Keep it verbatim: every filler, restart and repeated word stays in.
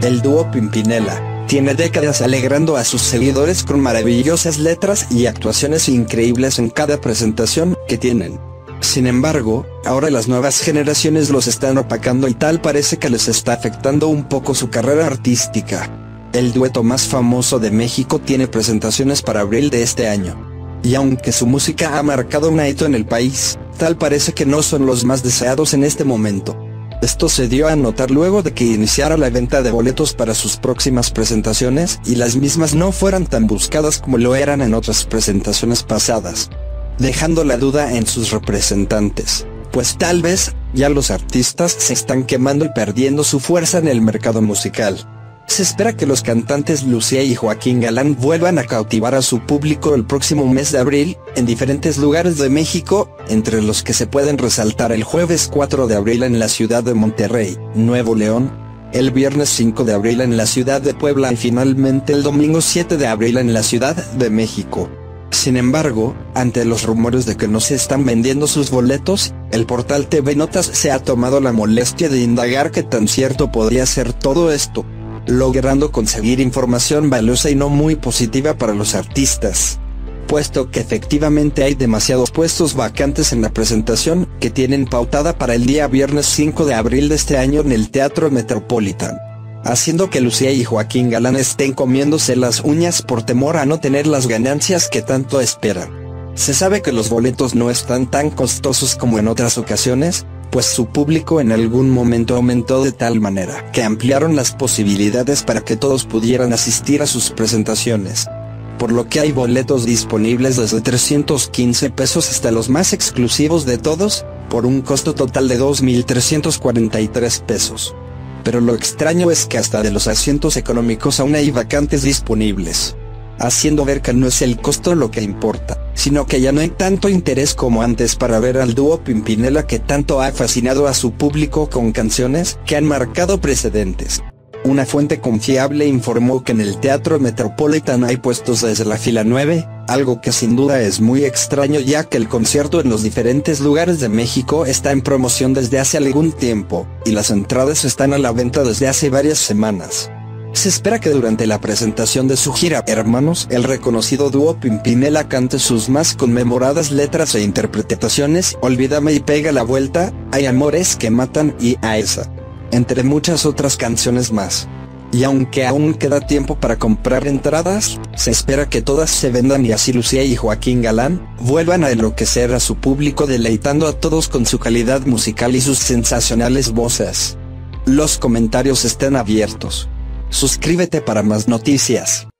El dúo Pimpinela tiene décadas alegrando a sus seguidores con maravillosas letras y actuaciones increíbles en cada presentación que tienen. Sin embargo, ahora las nuevas generaciones los están opacando y tal parece que les está afectando un poco su carrera artística. El dueto más famoso de México tiene presentaciones para abril de este año. Y aunque su música ha marcado un hito en el país, tal parece que no son los más deseados en este momento. Esto se dio a notar luego de que iniciara la venta de boletos para sus próximas presentaciones y las mismas no fueran tan buscadas como lo eran en otras presentaciones pasadas, dejando la duda en sus representantes, pues tal vez ya los artistas se están quemando y perdiendo su fuerza en el mercado musical. Se espera que los cantantes Lucía y Joaquín Galán vuelvan a cautivar a su público el próximo mes de abril, en diferentes lugares de México, entre los que se pueden resaltar el jueves cuatro de abril en la ciudad de Monterrey, Nuevo León, el viernes cinco de abril en la ciudad de Puebla y finalmente el domingo siete de abril en la Ciudad de México. Sin embargo, ante los rumores de que no se están vendiendo sus boletos, el portal T V Notas se ha tomado la molestia de indagar qué tan cierto podría ser todo esto, logrando conseguir información valiosa y no muy positiva para los artistas, puesto que efectivamente hay demasiados puestos vacantes en la presentación que tienen pautada para el día viernes cinco de abril de este año en el Teatro Metropolitan, haciendo que Lucía y Joaquín Galán estén comiéndose las uñas por temor a no tener las ganancias que tanto esperan. Se sabe que los boletos no están tan costosos como en otras ocasiones, pues su público en algún momento aumentó de tal manera que ampliaron las posibilidades para que todos pudieran asistir a sus presentaciones, por lo que hay boletos disponibles desde trescientos quince pesos hasta los más exclusivos de todos, por un costo total de dos mil trescientos cuarenta y tres pesos. Pero lo extraño es que hasta de los asientos económicos aún hay vacantes disponibles, haciendo ver que no es el costo lo que importa, sino que ya no hay tanto interés como antes para ver al dúo Pimpinela que tanto ha fascinado a su público con canciones que han marcado precedentes. Una fuente confiable informó que en el Teatro Metropolitan hay puestos desde la fila nueve, algo que sin duda es muy extraño ya que el concierto en los diferentes lugares de México está en promoción desde hace algún tiempo, y las entradas están a la venta desde hace varias semanas. Se espera que durante la presentación de su gira Hermanos, el reconocido dúo Pimpinela cante sus más conmemoradas letras e interpretaciones, Olvídame y Pega la Vuelta, Hay Amores que Matan y A esa, entre muchas otras canciones más. Y aunque aún queda tiempo para comprar entradas, se espera que todas se vendan y así Lucía y Joaquín Galán vuelvan a enloquecer a su público deleitando a todos con su calidad musical y sus sensacionales voces. Los comentarios están abiertos. Suscríbete para más noticias.